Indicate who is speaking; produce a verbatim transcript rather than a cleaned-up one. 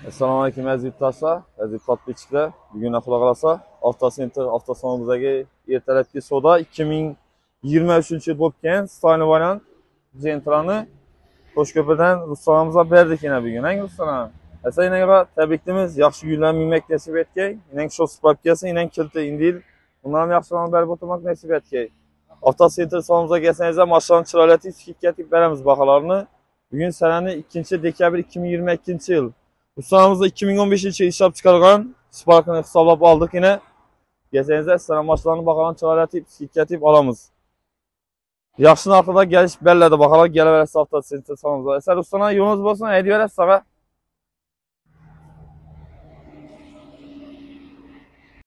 Speaker 1: Assalomu alaykum aziz yurtdoshlar, aziz podpischilar. Bugun xudo xolasa Avtocenter avtosalonimizdagi ertalabki savdo ikki ming yigirma uchinchi yil bo'lgan styling variant Gentra'ni Qo'shko'pirdan Ruslanimizga berdik yana bugun. Hangi Ruslan? Esa inaga tabriklaymiz. Yaxshi kunlar minmak nasib etgay. Inan shu spravkasi, inan kilti indil. Bundan yaxshiroq berib o'tirmak nasib etgay. Avtocenter salonimizga kelsangiz, mashinaning chiroyli skidkatib beramiz baholarni. Bugun sanani ikkinchi dekabr ikki ming yigirma ikkinchi yil. Ustamizda ikki ming o'n beshinchi yil ishlab chiqargan Spark'ni hisoblab oldik yine. Kelsangiz, sizlar mashinalarni baholarni chiroyli skidkatib olamiz. Yaxshi narxda gelish belladi baholar kelaverasiz Avtocenter salonimizga. Sizlar ustalar yo'lingiz bo'lsin, aytib berasiz sizlarga.